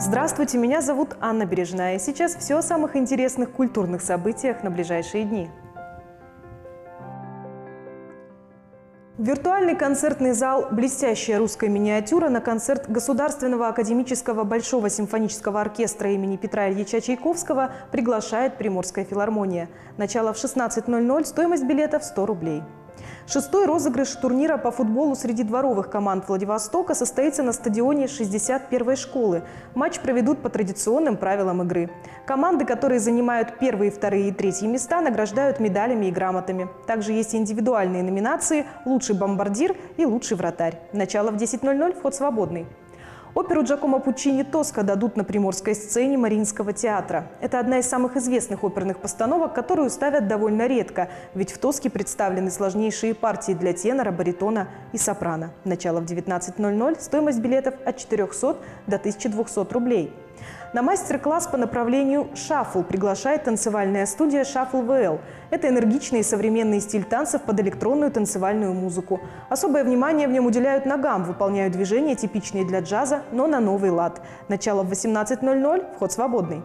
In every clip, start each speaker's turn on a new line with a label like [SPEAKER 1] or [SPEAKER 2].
[SPEAKER 1] Здравствуйте, меня зовут Анна Бережная. И сейчас все о самых интересных культурных событиях на ближайшие дни. Виртуальный концертный зал «Блестящая русская миниатюра» на концерт Государственного академического Большого симфонического оркестра имени Петра Ильича Чайковского приглашает Приморская филармония. Начало в 16:00, стоимость билетов 100 рублей. Шестой розыгрыш турнира по футболу среди дворовых команд Владивостока состоится на стадионе 61-й школы. Матч проведут по традиционным правилам игры. Команды, которые занимают первые, вторые и третьи места, награждают медалями и грамотами. Также есть индивидуальные номинации «Лучший бомбардир» и «Лучший вратарь». Начало в 10:00, вход свободный. Оперу Джакомо Пуччини «Тоска» дадут на приморской сцене Мариинского театра. Это одна из самых известных оперных постановок, которую ставят довольно редко, ведь в «Тоске» представлены сложнейшие партии для тенора, баритона и сопрано. Начало в 19:00, стоимость билетов от 400 до 1200 рублей. На мастер-класс по направлению «Шаффл» приглашает танцевальная студия «Шаффл ВЛ». Это энергичный и современный стиль танцев под электронную танцевальную музыку. Особое внимание в нем уделяют ногам, выполняют движения, типичные для джаза, но на новый лад. Начало в 18:00, вход свободный.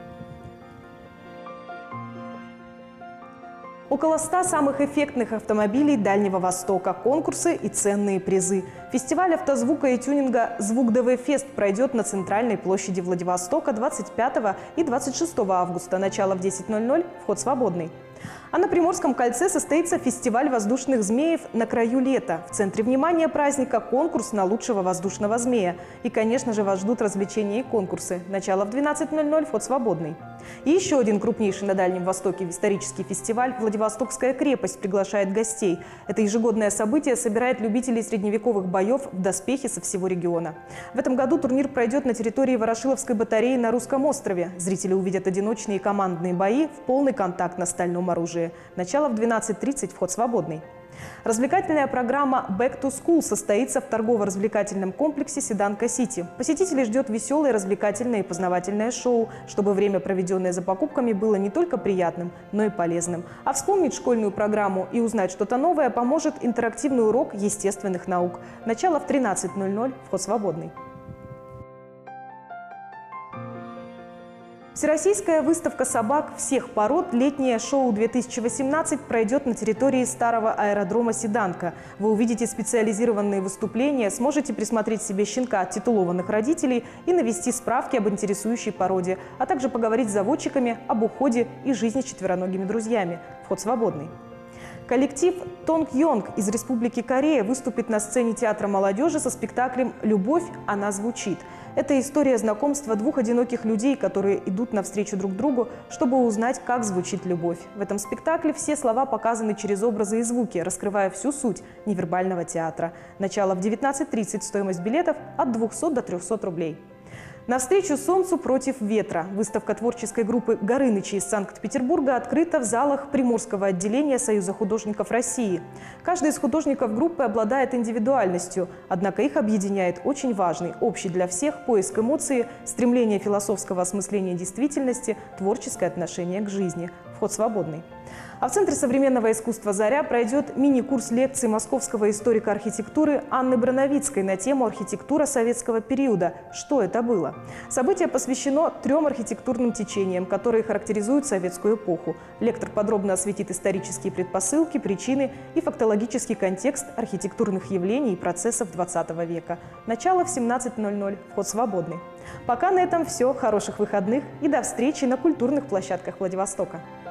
[SPEAKER 1] Около 100 самых эффектных автомобилей Дальнего Востока, конкурсы и ценные призы. Фестиваль автозвука и тюнинга «Звук ДВ Фест» пройдет на центральной площади Владивостока 25 и 26 августа. Начало в 10:00, вход свободный. А на Приморском кольце состоится фестиваль воздушных змеев «На краю лета». В центре внимания праздника конкурс на лучшего воздушного змея. И, конечно же, вас ждут развлечения и конкурсы. Начало в 12:00, вход свободный. И еще один крупнейший на Дальнем Востоке исторический фестиваль «Владивостокская крепость» приглашает гостей. Это ежегодное событие собирает любителей средневековых боев в доспехе со всего региона. В этом году турнир пройдет на территории Ворошиловской батареи на Русском острове. Зрители увидят одиночные и командные бои в полный контакт на стальном оружии. Начало в 12:30, вход свободный. Развлекательная программа «Back to School» состоится в торгово-развлекательном комплексе «Седанка-Сити». Посетителей ждет веселое, развлекательное и познавательное шоу, чтобы время, проведенное за покупками, было не только приятным, но и полезным. А вспомнить школьную программу и узнать что-то новое поможет интерактивный урок естественных наук. Начало в 13:00, вход свободный. Всероссийская выставка собак всех пород «Летнее шоу-2018» пройдет на территории старого аэродрома «Седанка». Вы увидите специализированные выступления, сможете присмотреть себе щенка от титулованных родителей и навести справки об интересующей породе, а также поговорить с заводчиками об уходе и жизни с четвероногими друзьями. Вход свободный. Коллектив «Тонг Йонг» из Республики Корея выступит на сцене Театра молодежи со спектаклем «Любовь, она звучит». Это история знакомства двух одиноких людей, которые идут навстречу друг другу, чтобы узнать, как звучит любовь. В этом спектакле все слова показаны через образы и звуки, раскрывая всю суть невербального театра. Начало в 19:30, стоимость билетов от 200 до 300 рублей. «Навстречу солнцу против ветра» – выставка творческой группы «Горынычи» из Санкт-Петербурга открыта в залах Приморского отделения Союза художников России. Каждый из художников группы обладает индивидуальностью, однако их объединяет очень важный, общий для всех поиск эмоции, стремление философского осмысления действительности, творческое отношение к жизни. Вход свободный. А в Центре современного искусства «Заря» пройдет мини-курс лекций московского историка архитектуры Анны Брановицкой на тему «Архитектура советского периода. Что это было?». Событие посвящено 3 архитектурным течениям, которые характеризуют советскую эпоху. Лектор подробно осветит исторические предпосылки, причины и фактологический контекст архитектурных явлений и процессов XX века. Начало в 17:00, вход свободный. Пока на этом все. Хороших выходных и до встречи на культурных площадках Владивостока.